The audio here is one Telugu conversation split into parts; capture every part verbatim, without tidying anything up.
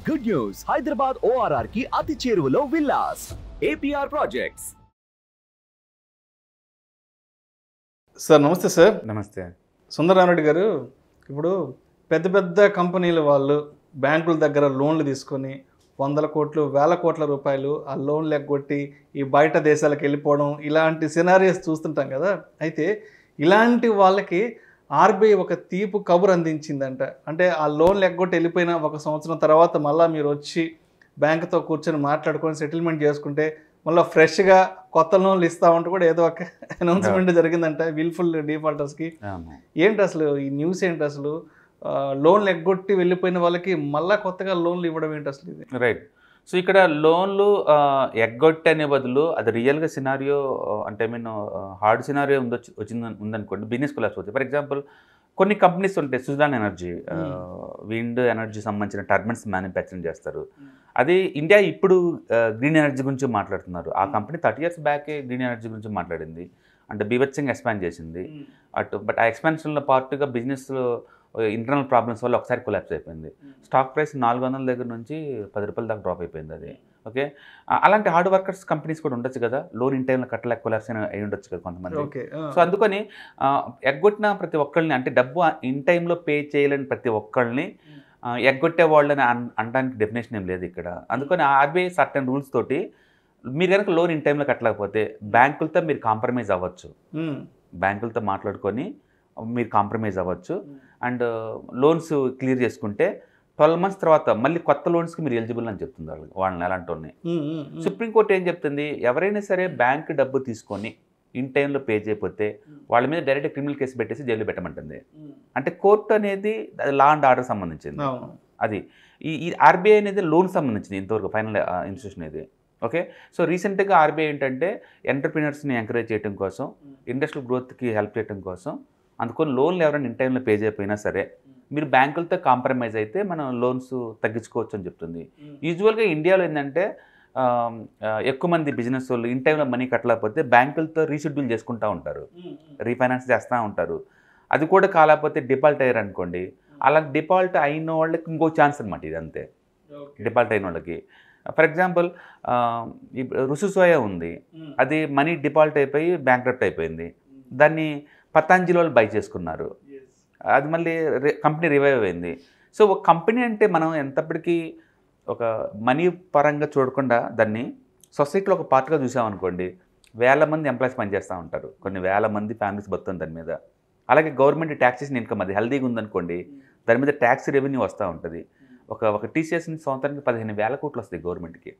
గుడ్ న్యూస్, హైదరాబాద్ ఓఆర్ఆర్ కి అతి చేరువలో విల్లాస్ ఏపీఆర్ ప్రాజెక్ట్స్. సార్ నమస్తే సార్. నమస్తే. సుందర రామిరెడ్డి గారు, ఇప్పుడు పెద్ద పెద్ద కంపెనీల వాళ్ళు బ్యాంకుల దగ్గర లోన్లు తీసుకొని వందల కోట్లు వేల కోట్ల రూపాయలు ఆ లోన్లు ఎగ్గొట్టి ఈ బయట దేశాలకు వెళ్ళిపోవడం, ఇలాంటి సినారియోస్ చూస్తుంటాం కదా. అయితే ఇలాంటి వాళ్ళకి ఆర్బీఐ ఒక తీపు కబురు అందించిందంట. అంటే ఆ లోన్లు ఎగ్గొట్టి వెళ్ళిపోయిన ఒక సంవత్సరం తర్వాత మళ్ళీ మీరు వచ్చి బ్యాంకుతో కూర్చొని మాట్లాడుకొని సెటిల్మెంట్ చేసుకుంటే మళ్ళీ ఫ్రెష్గా కొత్త లోన్లు ఇస్తామంటూ కూడా ఏదో ఒక అనౌన్స్మెంట్ జరిగిందంట విల్ఫుల్ డిఫాల్టర్స్కి. ఏంటి అసలు ఈ న్యూస్ ఏంటి? అసలు లోన్లు ఎగ్గొట్టి వెళ్ళిపోయిన వాళ్ళకి మళ్ళీ కొత్తగా లోన్లు ఇవ్వడం ఏంటి అసలు ఇది? రైట్. సో ఇక్కడ లోన్లు ఎగ్గొట్టి అనే బదులు అది రియల్గా సినారియో, అంటే ఐ మీన్ హార్డ్ సినారియో ఉందొచ్చి వచ్చింది ఉందనుకోండి, బిజినెస్ కొలాప్స్ అవుతుంది. ఫర్ ఎగ్జాంపుల్ కొన్ని కంపెనీస్ ఉంటాయి, సుజాన్ ఎనర్జీ, విండ్ ఎనర్జీ సంబంధించిన టర్బైన్స్ మ్యానుఫ్యాక్చరింగ్ చేస్తారు. అది ఇండియా ఇప్పుడు గ్రీన్ ఎనర్జీ గురించి మాట్లాడుతున్నారు. ఆ కంపెనీ థర్టీ ఇయర్స్ బ్యాకే గ్రీన్ ఎనర్జీ గురించి మాట్లాడింది, అంటే బీభత్సంగా ఎక్స్పాండ్ చేసింది అటు. బట్ ఆ ఎక్స్పాన్షన్లో పార్ట్గా బిజినెస్లో ఇంటర్నల్ ప్రాబ్లమ్స్ వల్ల ఒకసారి కొలాప్స్ అయిపోయింది. స్టాక్ ప్రైస్ నాలుగు వందల దగ్గర నుంచి పది రూపాయల దాకా డ్రాప్ అయిపోయింది అది. ఓకే, అలాంటి హార్డ్ వర్కర్స్ కంపెనీస్ కూడా ఉండొచ్చు కదా, లోన్ ఇన్ టైంలో కట్టలేక కొలాప్స్ అయిన అయి ఉండొచ్చు కదా కొంతమంది. సో అందుకని ఎగ్గొట్టిన ప్రతి ఒక్కళ్ళని, అంటే డబ్బు ఇన్ టైంలో పే చేయలేని ప్రతి ఒక్కళ్ళని ఎగ్గొట్టే వాళ్ళని అన్ అనడానికి డెఫినేషన్ ఏం లేదు ఇక్కడ. అందుకని ఆర్బీఐ సర్టెన్ రూల్స్ తోటి మీరు కనుక లోన్ ఇన్ టైంలో కట్టలేకపోతే బ్యాంకులతో మీరు కాంప్రమైజ్ అవ్వచ్చు, బ్యాంకులతో మాట్లాడుకొని మీరు కాంప్రమైజ్ అవ్వచ్చు. అండ్ లోన్స్ క్లియర్ చేసుకుంటే ట్వెల్వ్ మంత్స్ తర్వాత మళ్ళీ కొత్త లోన్స్కి మీరు ఎలిజిబుల్ అని చెప్తుంది వాళ్ళు, వాళ్ళని అలాంటి వాళ్ళని. సుప్రీంకోర్టు ఏం చెప్తుంది, ఎవరైనా సరే బ్యాంక్ డబ్బు తీసుకొని ఇన్ టైంలో పే చేయకపోతే వాళ్ళ మీద డైరెక్ట్ క్రిమినల్ కేసు పెట్టేసి జైలు పెట్టమంటుంది. అంటే కోర్టు అనేది లా అండ్ ఆర్డర్ సంబంధించింది అది. ఈ ఈ ఆర్బీఐ అనేది లోన్ సంబంధించింది ఇంతవరకు ఫైనల్ ఇన్స్టిట్యూషన్ ఇది. ఓకే, సో రీసెంట్గా ఆర్బీఐ ఏంటంటే ఎంటర్ప్రినర్స్ని ఎంకరేజ్ చేయడం కోసం, ఇండస్ట్రియల్ గ్రోత్కి హెల్ప్ చేయడం కోసం, అందుకని లోన్లు ఎవరైనా ఇన్ టైంలో పే చేయకపోయినా సరే మీరు బ్యాంకులతో కాంప్రమైజ్ అయితే మనం లోన్స్ తగ్గించుకోవచ్చు అని చెప్తుంది. యూజువల్గా ఇండియాలో ఏంటంటే ఎక్కువ మంది బిజినెస్ వాళ్ళు ఇన్ టైంలో మనీ కట్టలేకపోతే బ్యాంకులతో రీషెడ్యూల్ చేసుకుంటూ ఉంటారు, రీఫైనాన్స్ చేస్తూ ఉంటారు. అది కూడా కాలేకపోతే డిఫాల్ట్ అయ్యారు అనుకోండి, అలా డిఫాల్ట్ అయిన వాళ్ళకి ఇంకో ఛాన్స్ అనమాట ఇది. అంతే, డిఫాల్ట్ అయిన వాళ్ళకి. ఫర్ ఎగ్జాంపుల్ రుసు సోయా ఉంది, అది మనీ డిఫాల్ట్ అయిపోయి బ్యాంక్రప్ట్ అయిపోయింది, దాన్ని పతాంజలి వాళ్ళు బై చేసుకున్నారు, అది మళ్ళీ కంపెనీ రివైవ్ అయింది. సో ఒక కంపెనీ అంటే మనం ఎంతప్పటికీ ఒక మనీ పరంగా చూడకుండా దాన్ని సొసైటీలో ఒక పార్ట్గా చూసామనుకోండి, వేల మంది ఎంప్లాయీస్ పనిచేస్తూ ఉంటారు, కొన్ని వేల మంది ఫ్యామిలీస్ బతుకుతుంది దాని మీద. అలాగే గవర్నమెంట్ ట్యాక్సేషన్ ఇన్కమ్ అది హెల్దీగా ఉందనుకోండి, దాని మీద ట్యాక్స్ రెవెన్యూ వస్తూ ఉంటుంది. ఒక ఒక టీసీఎస్ నుంచి సంవత్సరానికి పదిహేను వేల కోట్లు వస్తాయి గవర్నమెంట్కి,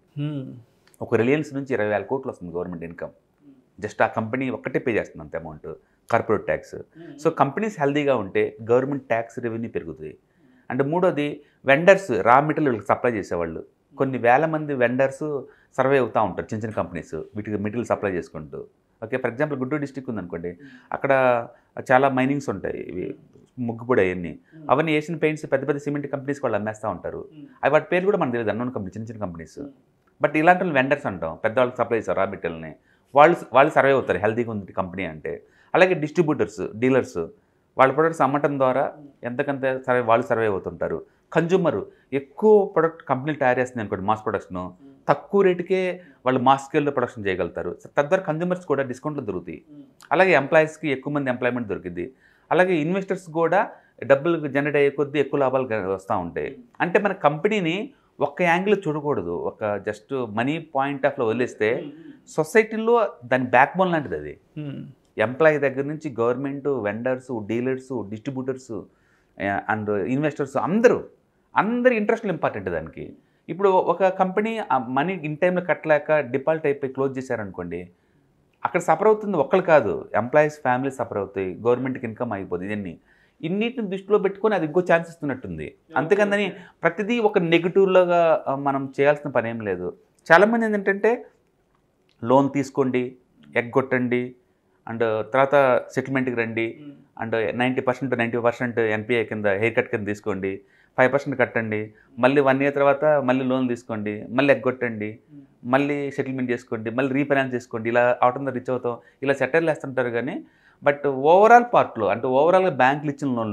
ఒక రిలయన్స్ నుంచి ఇరవై వేల కోట్లు వస్తుంది గవర్నమెంట్ ఇన్కమ్. జస్ట్ ఆ కంపెనీ ఒక్కటే పే చేస్తుంది అంత amount corporate tax. So companies హెల్దీగా ఉంటే గవర్నమెంట్ ట్యాక్స్ రెవెన్యూ పెరుగుతుంది. అండ్ మూడోది వెండర్స్, రా మెటీరియల్ సప్లై చేసేవాళ్ళు, కొన్ని వేల మంది వెండర్స్ సర్వే అవుతూ ఉంటారు చిన్న చిన్న కంపెనీస్ వీటికి మెటీరియల్ సప్లై చేసుకుంటూ. Okay, for example Guntur district ఉందనుకోండి, అక్కడ చాలా మైనింగ్స్ ఉంటాయి, ఇవి ముగ్గుపొడి అవన్నీ, అవన్నీ ఏషియన్ పెయింట్స్ పెద్ద పెద్ద సిమెంట్ కంపెనీస్ వాళ్ళు అమ్మేస్తూ ఉంటారు. అవి వాటి పేరు కూడా మనకు తెలియదు, అన్నోన్ కంపెనీ, చిన్న చిన్న కంపెనీస్. బట్ ఇలాంటి వాళ్ళు వెండర్స్ అంటాం, పెద్దవాళ్ళకి సప్లై చేస్తారు రా మెటీరియల్ని, వాళ్ళు వాళ్ళు సర్వే అవుతారు హెల్తీగా ఉంది కంపెనీ అంటే. అలాగే డిస్ట్రిబ్యూటర్స్, డీలర్స్, వాళ్ళ ప్రొడక్ట్స్ అమ్మటం ద్వారా ఎంతకంత సర్వే వాళ్ళు సర్వే అవుతుంటారు. కన్జ్యూమర్, ఎక్కువ ప్రొడక్ట్ కంపెనీలు తయారు చేస్తుంది అనుకోండి మాస్ ప్రొడక్షన్, తక్కువ రేటుకే వాళ్ళు మాస్ స్కేల్లో ప్రొడక్షన్ చేయగలుగుతారు, తద్వారా కన్జ్యూమర్స్ కూడా డిస్కౌంట్లు దొరుకుతాయి. అలాగే ఎంప్లాయీస్కి ఎక్కువ మంది ఎంప్లాయ్మెంట్ దొరికింది. అలాగే ఇన్వెస్టర్స్ కూడా డబ్బులు జనరేట్ అయ్యే కొద్దీ ఎక్కువ లాభాలు వస్తూ ఉంటాయి. అంటే మన కంపెనీని ఒక్క యాంగిల్ చూడకూడదు, ఒక జస్ట్ మనీ పాయింట్ ఆఫ్లో వదిలేస్తే సొసైటీలో దాని బ్యాక్ బోన్ లాంటిది అది. ఎంప్లాయీ దగ్గర నుంచి government, vendors, dealers, distributors and investors అందరూ అందరి ఇంట్రెస్ట్లు ఇంపార్టెంట్ దానికి. ఇప్పుడు ఒక కంపెనీ మనీ ఇన్ టైంలో కట్టలేక డిఫాల్ట్ అయిపోయి క్లోజ్ చేశారనుకోండి, అక్కడ సఫర్ అవుతుంది ఒక్కళ్ళు కాదు, ఎంప్లాయీస్ ఫ్యామిలీస్ సఫర్ అవుతాయి, గవర్నమెంట్కి ఇన్కమ్ అయిపోతుంది. ఇవన్నీ ఇన్నిటిని దృష్టిలో పెట్టుకొని అది ఇంకో ఛాన్స్ ఇస్తున్నట్టుంది. అంతేకాదని ప్రతిదీ ఒక నెగిటివ్లోగా మనం చేయాల్సిన పని ఏం లేదు. చాలామంది ఏంటంటే లోన్ తీసుకోండి, ఎగ్గొట్టండి, అండ్ తర్వాత సెటిల్మెంట్కి రండి, and ninety percent ninety percent NPI కింద హెయిర్ కట్ కింద తీసుకోండి, ఫైవ్ పర్సెంట్ కట్టండి, మళ్ళీ వన్ ఇయర్ తర్వాత మళ్ళీ లోన్ తీసుకోండి, మళ్ళీ ఎగ్గొట్టండి, మళ్ళీ సెటిల్మెంట్ చేసుకోండి, మళ్ళీ రీఫైనాన్స్ చేసుకోండి, ఇలా అవటంతో రిచ్ అవుతాం, ఇలా సెటిల్ వేస్తుంటారు. కానీ బట్ ఓవరాల్ పార్ట్లో అంటే ఓవరాల్గా బ్యాంకులు ఇచ్చిన లోన్లో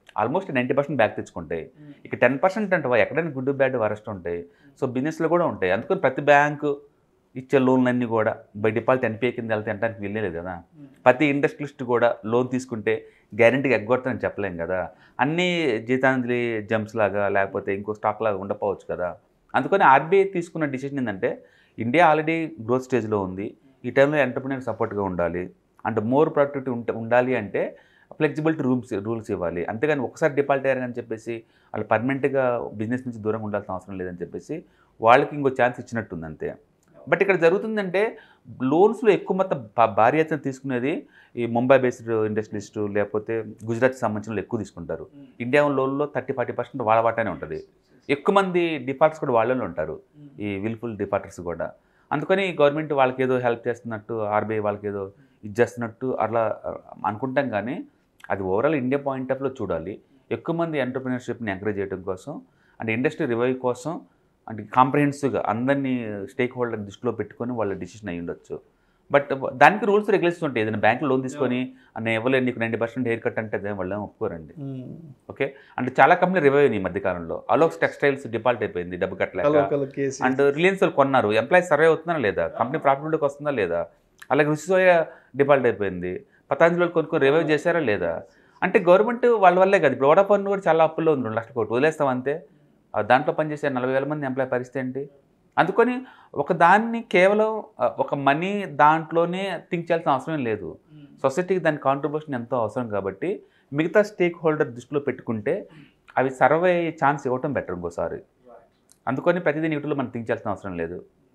ఆల్మోస్ట్ నైంటీ పర్సెంట్ బ్యాక్ తెచ్చుకుంటాయి. ఇక టెన్ పర్సెంట్ అంటే ఎక్కడైనా గుడ్ బ్యాడ్ వరస్ట్ ఉంటాయి. సో బిజినెస్లో కూడా ఉంటాయి. అందుకని ప్రతి బ్యాంకు ఇచ్చే లోన్లన్నీ కూడా బై డిఫాల్ట్ ఎన్పిఏ కింద వెళ్తే అనడానికి వీల్లేదు కదా. ప్రతి ఇండస్ట్రియలిస్ట్ కూడా లోన్ తీసుకుంటే గ్యారెంటీగా ఎగ్గొడతానని చెప్పలేం కదా. అన్నీ జీతాంజలి జంప్స్ లాగా లేకపోతే ఇంకో స్టాక్ లాగా ఉండకపోవచ్చు కదా. అందుకని ఆర్బీఐ తీసుకున్న డిసిషన్ ఏంటంటే ఇండియా ఆల్రెడీ గ్రోత్ స్టేజ్లో ఉంది. ఈ టైంలో ఎంటర్ప్రినర్ సపోర్ట్గా ఉండాలి. అండ్ మోర్ ప్రొడక్టివిటీ ఉంటే ఉండాలి అంటే ఫ్లెక్సిబిలిటీ రూల్స్ రూల్స్ ఇవ్వాలి. అంతేగాని ఒకసారి డిఫాల్ట్ అయ్యారని చెప్పేసి వాళ్ళు పర్మనెంట్గా బిజినెస్ నుంచి దూరంగా ఉండాల్సిన అవసరం లేదని చెప్పేసి వాళ్ళకి ఇంకో ఛాన్స్ ఇచ్చినట్టుంది అంతే. బట్ ఇక్కడ జరుగుతుందంటే లోన్స్లో ఎక్కువ మొత్తం భారీ ఎత్తున తీసుకునేది ఈ ముంబై బేస్డ్ ఇండస్ట్రియలిస్టు లేకపోతే గుజరాత్కి సంబంధించిన వాళ్ళు ఎక్కువ తీసుకుంటారు. ఇండియా లోన్లో థర్టీ ఫార్టీ పర్సెంట్ వాళ్ళ వాటానే ఉంటుంది. ఎక్కువ మంది డిఫాల్టర్స్ కూడా వాళ్ళలో ఉంటారు, ఈ విల్ఫుల్ డిఫాల్టర్స్ కూడా. అందుకని గవర్నమెంట్ వాళ్ళకి ఏదో హెల్ప్ చేస్తున్నట్టు, ఆర్బీఐ వాళ్ళకి ఏదో ఇది చేస్తున్నట్టు అట్లా అనుకుంటాం. కానీ అది ఓవరాల్ ఇండియా పాయింట్ ఆఫ్లో చూడాలి. ఎక్కువ మంది ఎంటర్ప్రినర్షిప్ని ఎంకరేజ్ చేయడం కోసం అండ్ ఇండస్ట్రీ రివైవ్ కోసం అంటే కాంప్రహెన్సివ్గా అందరినీ స్టేక్ హోల్డర్ దృష్టిలో పెట్టుకొని వాళ్ళ డిసిషన్ అయ్యి ఉండొచ్చు. బట్ దానికి రూల్స్ రెగ్యులేషన్స్ ఉంటాయి. ఏదైనా బ్యాంక్ లోన్ తీసుకొని నేను ఇవ్వలేదు నీకు నైంటీ పర్సెంట్ హెయిర్ కట్ అంటే అదే వాళ్ళు ఒప్పుకోరండి. ఓకే, అంటే చాలా కంపెనీ రివైవ్ అయినాయి ఈ మధ్యకాలంలో. అలోక్స్ టెక్స్టైల్స్ డిఫాల్ట్ అయిపోయింది డబ్బు కట్టలేక. అండ్ రిలయన్స్ వాళ్ళు కొన్నారు, ఎంప్లాయీస్ సర్వే అవుతుందా లేదా, కంపెనీ ప్రాఫిట్లోకి వస్తుందా లేదా. అలాగే రుచి సోయా డిఫాల్ట్ అయిపోయింది, పతాంజలి వాళ్ళు కొనుక్కొని రివైవ్ చేశారా లేదా. అంటే గవర్నమెంట్ వాళ్ళ వల్లే కాదు. ఇప్పుడు వడాఫోన్ కూడా చాలా అప్పుల్లో ఉంది, రెండు లక్షల కోట్లు వదిలేస్తాం అంతే. దాంట్లో పనిచేసే నలభై వేల మంది ఎంప్లాయీ పరిస్థితి ఏంటి. అందుకని ఒక దాన్ని కేవలం ఒక మనీ దాంట్లోనే థింక్ చేయాల్సిన అవసరం లేదు. సొసైటీకి దాని కాంట్రిబ్యూషన్ ఎంతో అవసరం కాబట్టి మిగతా స్టేక్ హోల్డర్ దృష్టిలో పెట్టుకుంటే అవి సర్వ్ అయ్యే ఛాన్స్ ఇవ్వటం బెటర్ ఇంకోసారి. అందుకని ప్రతిదీ నెగిటివ్లో మనం థింక్ చేయాల్సిన అవసరం లేదు.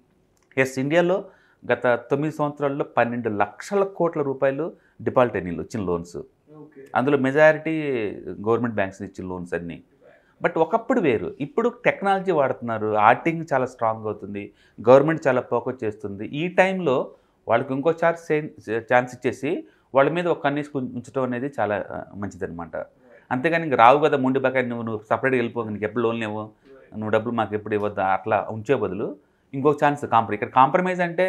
ఎస్, ఇండియాలో గత తొమ్మిది సంవత్సరాల్లో పన్నెండు లక్షల కోట్ల రూపాయలు డిఫాల్ట్ అయినాయి వచ్చిన లోన్స్. అందులో మెజారిటీ గవర్నమెంట్ బ్యాంక్స్ ఇచ్చిన లోన్స్ అన్నీ. బట్ ఒకప్పుడు వేరు, ఇప్పుడు టెక్నాలజీ వాడుతున్నారు, ఆర్టింగ్ చాలా స్ట్రాంగ్ అవుతుంది, గవర్నమెంట్ చాలా ఫోకస్ చేస్తుంది. ఈ టైంలో వాళ్ళకి ఇంకో ఛాన్స్ ఛాన్స్ ఇచ్చేసి వాళ్ళ మీద ఒక కన్నీసి ఉంచడం అనేది చాలా మంచిదన్నమాట. అంతేగాని ఇంక రావు కదా ముండి బకాయి నువ్వు నువ్వు సపరేట్గా వెళ్ళిపో, నీకు ఎప్పుడు లోన్ లేవు, నువ్వు డబ్బులు మాకు ఎప్పుడు ఇవ్వద్దు అట్లా ఉంచే బదులు ఇంకొక ఛాన్స్ కాంప్రమైజ్. ఇక్కడ కాంప్రమైజ్ అంటే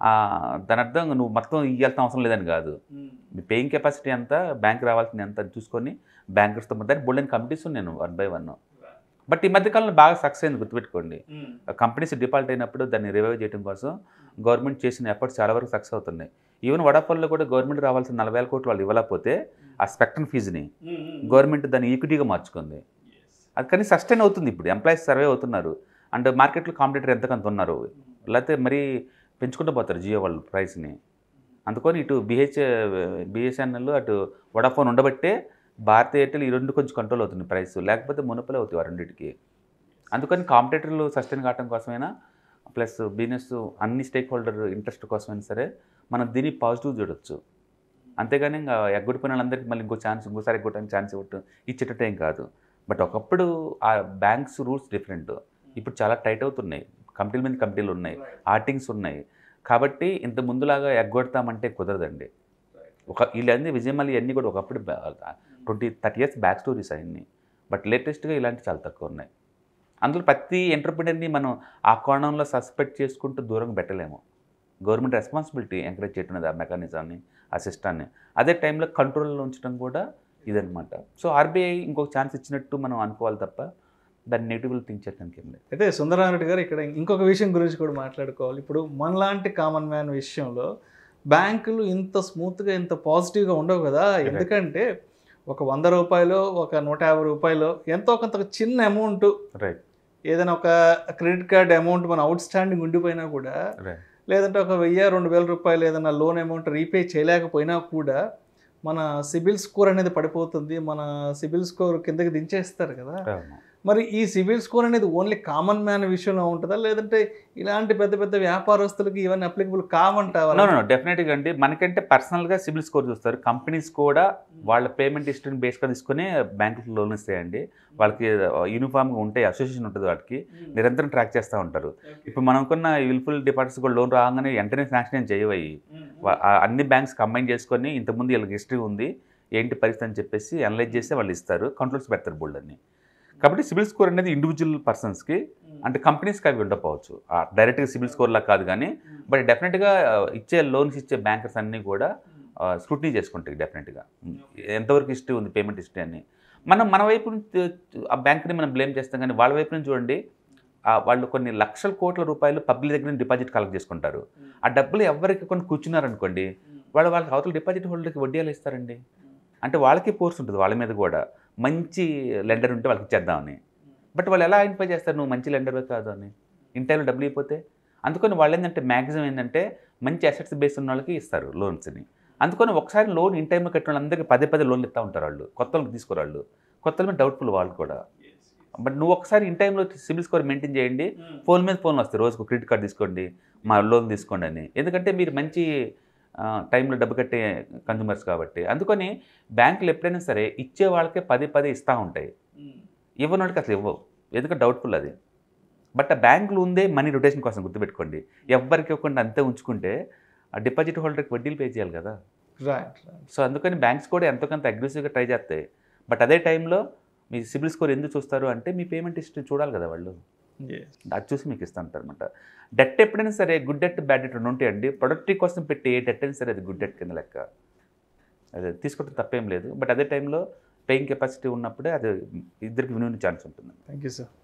దాని అర్థం నువ్వు మొత్తం ఇవ్వాల్సిన అవసరం లేదని కాదు. మీ పేయింగ్ కెపాసిటీ అంతా బ్యాంక్ రావాల్సింది ఎంత చూసుకొని బ్యాంకర్స్తో దాన్ని బోల్డెన్ కమిటీస్ నేను వన్ బై వన్. బట్ ఈ మధ్యకాలంలో బాగా సక్సెస్ అయింది, గుర్తుపెట్టుకోండి. కంపెనీస్ డిఫాల్ట్ అయినప్పుడు దాన్ని రివైవ్ చేయడం కోసం గవర్నమెంట్ చేసిన ఎఫర్ట్స్ చాలా వరకు సక్సెస్ అవుతున్నాయి. ఈవెన్ వడాఫోన్లో కూడా గవర్నమెంట్ రావాల్సిన నలభై వేల కోట్లు వాళ్ళు ఇవ్వలేకపోతే ఆ స్పెక్ట్రమ్ ఫీజుని గవర్నమెంట్ దాన్ని ఈక్విటీగా మార్చుకుంది. అది కానీ సస్టైన్ అవుతుంది. ఇప్పుడు ఎంప్లాయీస్ సర్వే అవుతున్నారు అండ్ మార్కెట్లో కాంపిటేటర్ ఎంతకంత ఉన్నారు, లేకపోతే మరీ పెంచుకుంటూ పోతారు జియో వాళ్ళు ప్రైస్ని. అందుకని ఇటు బిహెచ్ బిఎస్ఎన్ఎల్ అటు వడాఫోన్ ఉండబట్టే భారతీ ఎయిర్టెల్ ఈ రెండు కొంచెం కంట్రోల్ అవుతుంది ప్రైస్, లేకపోతే మునుపలే అవుతాయి ఆ రెండింటికి. అందుకని కాంపిటేటర్లు సస్టైన్ కావడం కోసమైనా ప్లస్ బిజినెస్ అన్ని స్టేక్ హోల్డర్ ఇంట్రెస్ట్ కోసమైనా సరే మనం దీన్ని పాజిటివ్ చూడొచ్చు. అంతేగాని ఇంకా ఎగ్గొడిపోయిన వాళ్ళందరికీ మళ్ళీ ఇంకో ఛాన్స్ ఇంకోసారి ఎగ్గొట్టడానికి ఛాన్స్ ఇవ్వటం ఇచ్చేటట్టు ఏం కాదు. బట్ ఒకప్పుడు ఆ బ్యాంక్స్ రూల్స్ డిఫరెంట్, ఇప్పుడు చాలా టైట్ అవుతున్నాయి. కంపెనీల మీద కంపెనీలు ఉన్నాయి, ఆర్టింగ్స్ ఉన్నాయి. కాబట్టి ఇంత ముందులాగా ఎగ్గొడతామంటే కుదరదండి. ఒక వీళ్ళన్నీ విజయమల్లి అన్నీ కూడా ఒకప్పుడు twenty thirty years back stories అన్నీ. బట్ లేటెస్ట్గా ఇలాంటి చాలా తక్కువ ఉన్నాయి. అందులో ప్రతి ఎంటర్ప్రినర్ని మనం ఆ కోణంలో సస్పెక్ట్ చేసుకుంటూ దూరంగా పెట్టలేము. గవర్నమెంట్ రెస్పాన్సిబిలిటీ ఎంకరేజ్ చేయడం ఆ మెకానిజాన్ని, ఆ సిస్టాన్ని. అదే టైంలో కంట్రోల్లో ఉంచడం కూడా ఇదనమాట. సో ఆర్బీఐ ఇంకొక ఛాన్స్ ఇచ్చినట్టు మనం అనుకోవాలి తప్ప దాన్ని నెగిటివ్లు థింక్ చేయడానికి ఏం లేదు. అయితే సుందరారెడ్డి గారు ఇక్కడ ఇంకొక విషయం గురించి కూడా మాట్లాడుకోవాలి. ఇప్పుడు మనలాంటి కామన్ మ్యాన్ విషయంలో బ్యాంకులు ఇంత స్మూత్గా ఇంత పాజిటివ్గా ఉండవు కదా. ఎందుకంటే ఒక వంద రూపాయలు ఒక నూట యాభై రూపాయలు ఎంతో కొంత చిన్న అమౌంట్, రైట్, ఏదైనా ఒక క్రెడిట్ కార్డ్ అమౌంట్ మన అవుట్ స్టాండింగ్ ఉండిపోయినా కూడా, లేదంటే ఒక వెయ్యి రెండు వేల రూపాయలు ఏదైనా లోన్ అమౌంట్ రీపే చేయలేకపోయినా కూడా మన సిబిల్ స్కోర్ అనేది పడిపోతుంది, మన సిబిల్ స్కోర్ కిందకి దించేస్తారు కదా. మరి ఈ సిబిల్ స్కోర్ అనేది ఓన్లీ కామన్ మ్యాన్ విషయంలో ఉంటుందా, లేదంటే ఇలాంటి పెద్ద పెద్ద వ్యాపారస్తులకి ఇవన్నీ అప్లికబుల్ కావంటావా? నో నో డెఫినెట్గా అండి. మనకంటే పర్సనల్గా సిబిల్ స్కోర్ చూస్తారు. కంపెనీస్ కూడా వాళ్ళ పేమెంట్ హిస్టరీని బేస్గా తీసుకుని బ్యాంకులకు లోన్ ఇస్తాయండి. వాళ్ళకి యూనిఫామ్గా ఉంటాయి, అసోసియేషన్ ఉంటుంది, వాటికి నిరంతరం ట్రాక్ చేస్తూ ఉంటారు. ఇప్పుడు మనం కొన్న విల్ఫుల్ డిపార్ట్స్ కూడా లోన్ రాగానే వెంటనే శాంక్షన్ చేయవయి. అన్ని బ్యాంక్స్ కంబైన్ చేసుకొని ఇంతకుముందు వీళ్ళకి హిస్టరీ ఉంది ఏంటి పరిస్థితి అని చెప్పేసి అనలైజ్ చేస్తే వాళ్ళు ఇస్తారు, కంట్రోల్స్ పెడతారు బోల్డ్ అన్ని. కాబట్టి సిబిల్ స్కోర్ అనేది ఇండివిజువల్ పర్సన్స్కి అంటే కంపెనీస్కి అవి ఉండకపోవచ్చు, డైరెక్ట్గా సిబిల్ స్కోర్లా కాదు. కానీ బట్ డెఫినెట్గా ఇచ్చే లోన్స్ ఇచ్చే బ్యాంకర్స్ అన్నీ కూడా స్క్రూటినీ చేసుకుంటాయి డెఫినెట్గా ఎంతవరకు హిస్టరీ ఉంది పేమెంట్ హిస్టరీ అని. మనం మన వైపు నుంచి ఆ బ్యాంక్ని మనం బ్లేమ్ చేస్తాం, కానీ వాళ్ళ వైపు నుంచి చూడండి, వాళ్ళు కొన్ని లక్షల కోట్ల రూపాయలు పబ్లిక్ దగ్గర నుంచి డిపాజిట్ కలెక్ట్ చేసుకుంటారు. ఆ డబ్బులు ఎవరికి కొన్ని కూర్చున్నారనుకోండి, వాళ్ళు వాళ్ళకి అవతల డిపాజిట్ హోల్డర్కి వడ్డీలు ఇస్తారండి. అంటే వాళ్ళకి ఫోర్స్ ఉంటుంది వాళ్ళ మీద కూడా, మంచి లెండర్ ఉంటే వాళ్ళకి ఇచ్చేద్దామని. బట్ వాళ్ళు ఎలా ఐడెంటిఫై చేస్తారు నువ్వు మంచి లెండర్ కాదు అని? ఇన్ టైంలో డబ్బులు అయిపోతే. అందుకని వాళ్ళు ఏంటంటే మ్యాక్సిమం ఏంటంటే మంచి అసెట్స్ బేస్ ఉన్న వాళ్ళకి ఇస్తారు లోన్స్ని. అందుకని ఒకసారి లోన్ ఇన్ టైంలో కట్టిన వాళ్ళందరికీ పదే పదే లోన్లు ఇస్తూ ఉంటారు వాళ్ళు, కొత్త వాళ్ళకి తీసుకోరాళ్ళు. కొత్త మీద డౌట్ఫుల్ వాళ్ళు కూడా. బట్ నువ్వు ఒకసారి ఇన్ టైంలో సిబిల్ స్కోర్ మెయింటైన్ చేయండి, ఫోన్ మీద ఫోన్ వస్తాయి, రోజుకు క్రెడిట్ కార్డు తీసుకోండి, మా లోన్ తీసుకోండి అని. ఎందుకంటే మీరు మంచి టైంలో డబ్బు కట్టే కన్జ్యూమర్స్ కాబట్టి. అందుకని బ్యాంకులు ఎప్పుడైనా సరే ఇచ్చే వాళ్ళకే పదే పదే ఇస్తూ ఉంటాయి, ఇవ్వని వాళ్ళకి అసలు ఇవ్వవు, ఎందుకంటే డౌట్ఫుల్ అది. బట్ ఆ బ్యాంకులు ఉందే మనీ రొటేషన్ కోసం, గుర్తుపెట్టుకోండి. ఎవరికి ఇవ్వకుండా అంతే ఉంచుకుంటే ఆ డిపాజిట్ హోల్డర్కి వడ్డీలు పే చేయాలి కదా. రైట్. సో అందుకని బ్యాంక్స్ కూడా ఎంతో కొంత అగ్రెసివ్గా ట్రై చేస్తాయి. బట్ అదే టైంలో మీ సిబిల్ స్కోర్ ఎందుకు చూస్తారు అంటే మీ పేమెంట్ హిస్టరీ చూడాలి కదా వాళ్ళు, అది చూసి మీకు ఇస్తూ ఉంటారు అనమాట. డెట్ ఎప్పుడైనా సరే గుడ్ డెట్ బ్యాడ్ డెట్ రెండు ఉంటాయండి. ప్రొడక్టివ్ కోసం పెట్టి ఏ డెట్ అయినా సరే అది గుడ్ డెట్ కింద లెక్క, అది తీసుకుంటే తప్పేం లేదు. బట్ అదే టైంలో పేయింగ్ కెపాసిటీ ఉన్నప్పుడే అది ఇద్దరికి వినియోగ ఛాన్స్ ఉంటుంది. Thank you sir.